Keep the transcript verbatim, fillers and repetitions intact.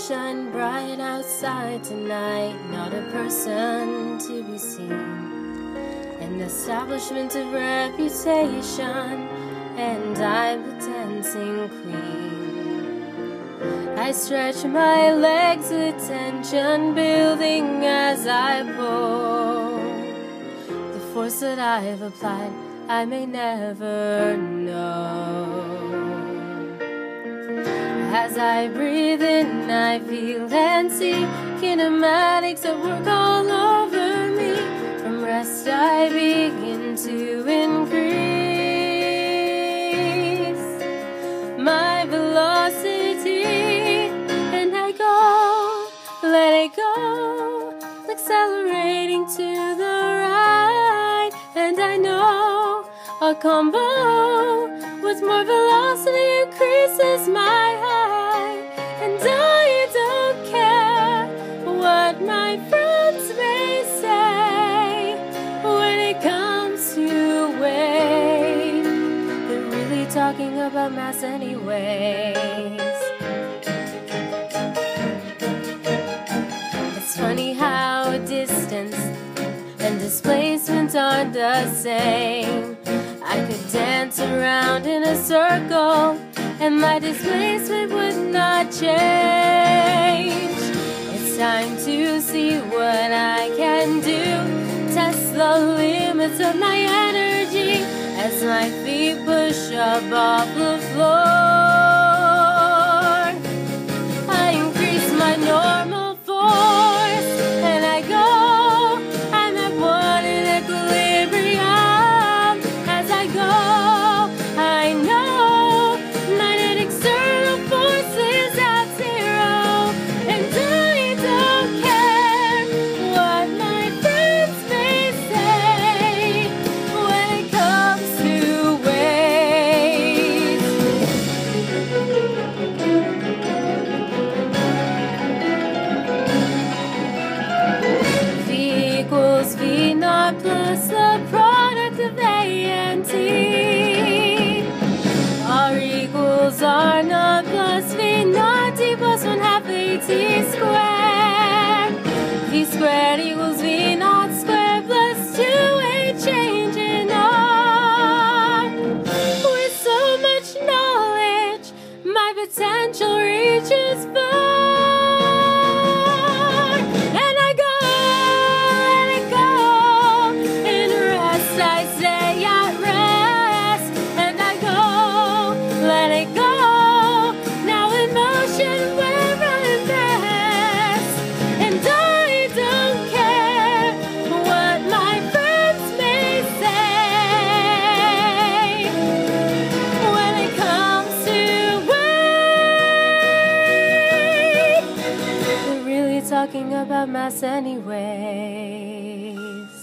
shine bright outside tonight, not a person to be seen. An establishment of reputation, and I'm the dancing queen. I stretch my legs with tension building as I pull. The force that I've applied, I may never know. As I breathe in, I feel and see kinematics at work all over me. From rest I begin to increase my velocity, and I go, let it go, accelerating to the right. And I know a combo with more velocity increases my height. And I don't care what my friends may say when it comes to weight. They're really talking about mass anyways. It's funny how distance and displacement aren't the same. I could dance around in a circle and my displacement would not change. It's time to see what I can do, test the limits of my energy as my feet push up off the floor. I increase my normal force and I go, I'm at one in equilibrium. As I go, I know my net external force is at zero, and I don't care what my friends may say when it comes to weight. V equals V naught plus the product of A and T. R equals R naught plus V naught T plus one half A T squared. V squared equals V naught squared plus two A change in R. With so much knowledge, my potential reaches far. And I go, let it go. In rest I stay at rest. And I go, let it go. Now in motion where I'm best. And I don't care what my friends may say when it comes to weight. They're really talking about mass anyways.